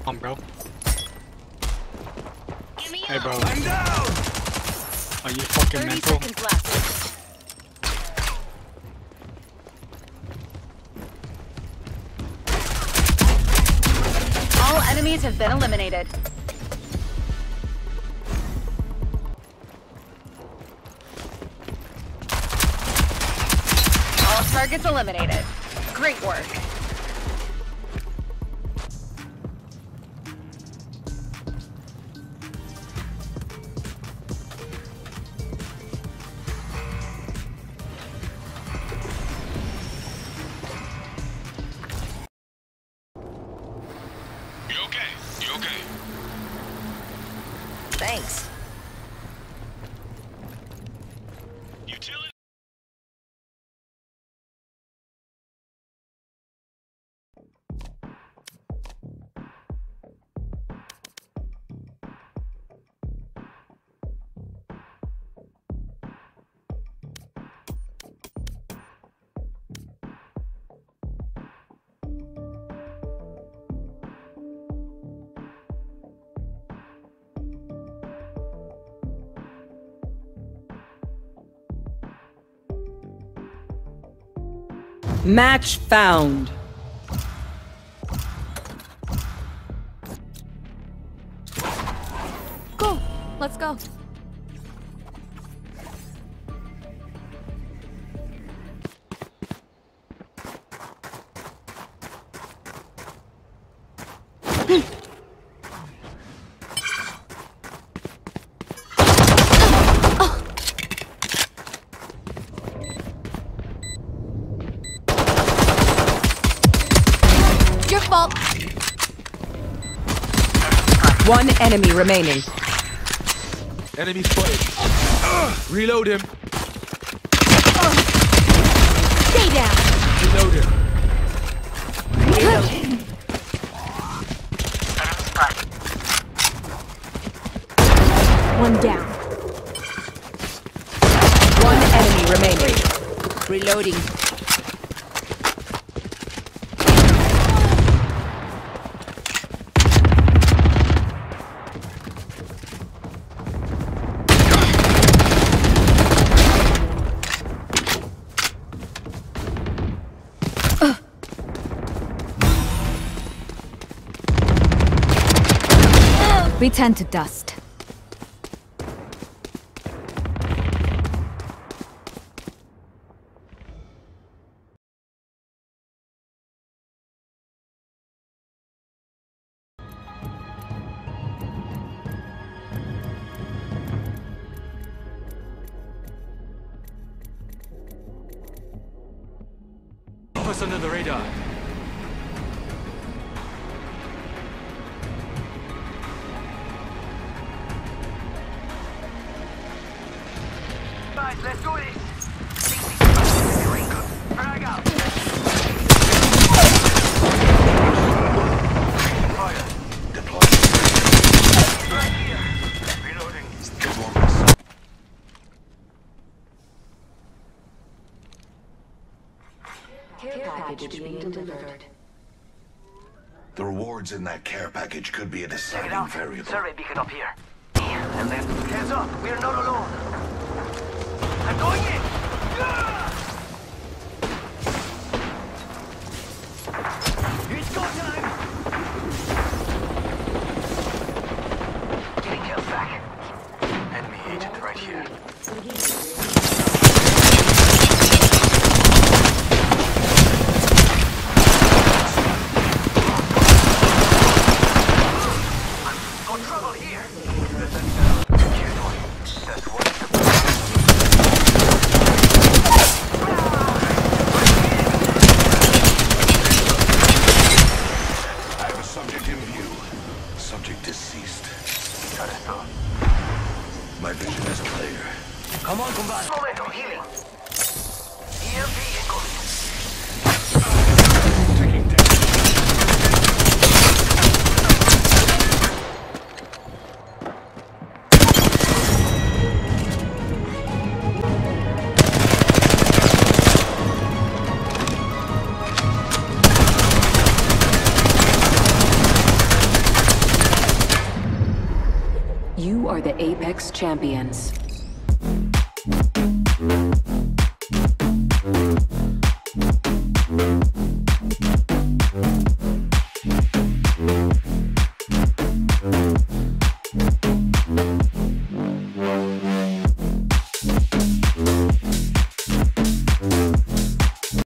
bro. Hey, bro. I'm down. Are you fucking 30 mental? seconds left. All enemies have been eliminated. All targets eliminated. Great work. You okay? You okay? Thanks. Utility. Match found. Go. Let's go. Your fault. One enemy remaining. Enemy spotted. Reload him. Stay down. Reload him. One down. One enemy remaining. Reloading. We turn to dust. Us under the radar. Guys, let's do this. Frag out. Fire. Deploy. Right here. Reloading. Care package being delivered. The rewards in that care package could be a Check it deciding out. variable. Survey beacon up here. And then, heads up, we're not alone. I'm going in! It's go time! Getting kills back. Enemy agent right here. Got trouble here! That's what are the Apex champions.